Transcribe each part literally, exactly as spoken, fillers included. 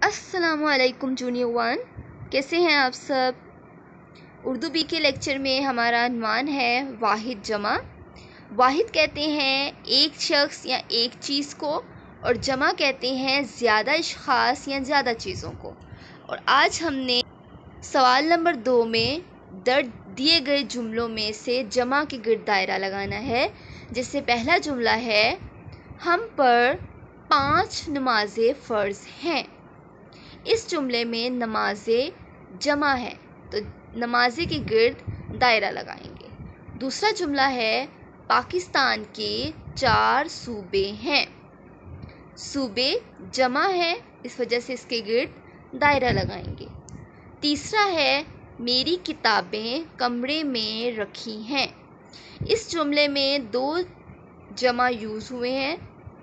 السلام علیکم junior one, کیسے ہیں آپ سب؟ اردو بی کے لیکچر میں ہمارا عنوان ہے واحد جمع۔ واحد کہتے ہیں ایک شخص یا ایک چیز کو، اور جمع کہتے ہیں زیادہ اشخاص یا زیادہ چیزوں کو۔ اور آج ہم نے سوال نمبر دو میں درج دیے گئے جملوں میں سے جمع کے گرد دائرہ لگانا ہے، جس سے پہلا جملہ ہے ہم پر پانچ نمازیں فرض ہیں۔ اس جملے میں نمازیں جمع ہے تو نمازیں کے گرد دائرہ لگائیں گے۔ دوسرا جملہ ہے پاکستان کے چار صوبے ہیں۔ صوبے جمع ہے، اس وجہ سے اس کے گرد دائرہ لگائیں گے۔ تیسرا ہے میری کتابیں کمرے میں رکھی ہیں۔ اس جملے میں دو جمع یوز ہوئے ہیں،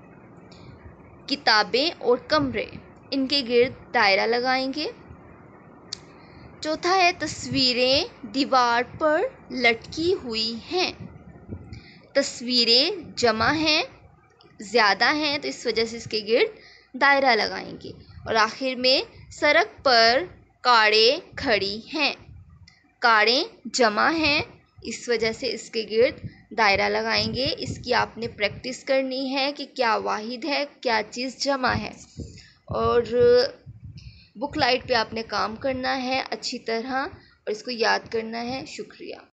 کتابیں اور کمرے، ان کے گرد دائرہ لگائیں گے۔ چوتھا ہے تصویریں دیوار پر لٹکی ہوئی ہیں۔ تصویریں جمع ہیں، زیادہ ہیں تو اس وجہ سے اس کے گرد دائرہ لگائیں گے۔ اور آخر میں سڑک پر کاریں کھڑی ہیں۔ کاریں جمع ہیں، اس وجہ سے اس کے گرد دائرہ لگائیں گے۔ اس کی آپ نے پریکٹس کرنی ہے کہ کیا واحد ہے، کیا چیز جمع ہے، اور بک لائٹ پہ آپ نے کام کرنا ہے اچھی طرح، اور اس کو یاد کرنا ہے۔ شکریہ۔